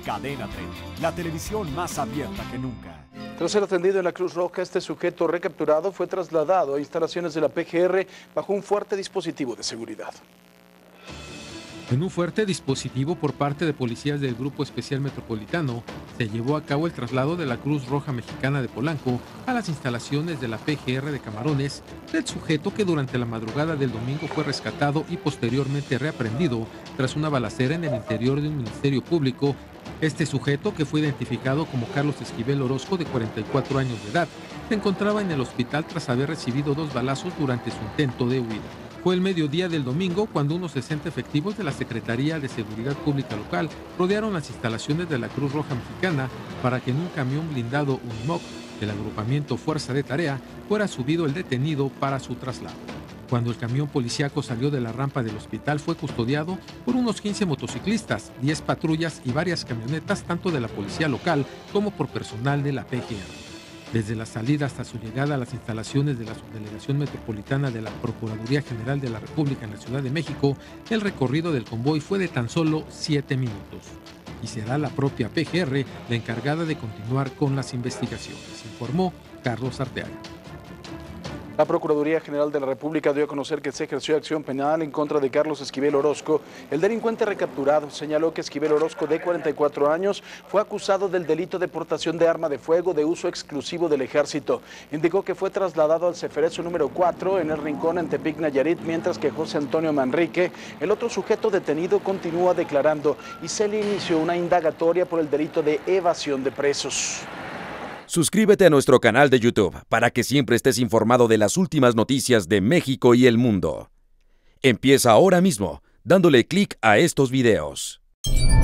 Cadena 30, la televisión más abierta que nunca. Tras ser atendido en la Cruz Roja, este sujeto recapturado fue trasladado a instalaciones de la PGR bajo un fuerte dispositivo de seguridad. En un fuerte dispositivo por parte de policías del Grupo Especial Metropolitano, se llevó a cabo el traslado de la Cruz Roja Mexicana de Polanco a las instalaciones de la PGR de Camarones del sujeto que durante la madrugada del domingo fue rescatado y posteriormente reaprendido tras una balacera en el interior de un ministerio público. Este sujeto, que fue identificado como Carlos Esquivel Orozco, de 44 años de edad, se encontraba en el hospital tras haber recibido 2 balazos durante su intento de huida. Fue el mediodía del domingo cuando unos 60 efectivos de la Secretaría de Seguridad Pública Local rodearon las instalaciones de la Cruz Roja Mexicana para que en un camión blindado Unimog del agrupamiento Fuerza de Tarea fuera subido el detenido para su traslado. Cuando el camión policíaco salió de la rampa del hospital, fue custodiado por unos 15 motociclistas, 10 patrullas y varias camionetas tanto de la policía local como por personal de la PGR. Desde la salida hasta su llegada a las instalaciones de la Subdelegación Metropolitana de la Procuraduría General de la República en la Ciudad de México, el recorrido del convoy fue de tan solo 7 minutos. Y será la propia PGR la encargada de continuar con las investigaciones, informó Carlos Arteaga. La Procuraduría General de la República dio a conocer que se ejerció acción penal en contra de Carlos Esquivel Orozco. El delincuente recapturado señaló que Esquivel Orozco, de 44 años, fue acusado del delito de portación de arma de fuego de uso exclusivo del Ejército. Indicó que fue trasladado al Ceferezo número 4 en el Rincón, en Tepic, Nayarit, mientras que José Antonio Manrique, el otro sujeto detenido, continúa declarando y se le inició una indagatoria por el delito de evasión de presos. Suscríbete a nuestro canal de YouTube para que siempre estés informado de las últimas noticias de México y el mundo. Empieza ahora mismo dándole clic a estos videos.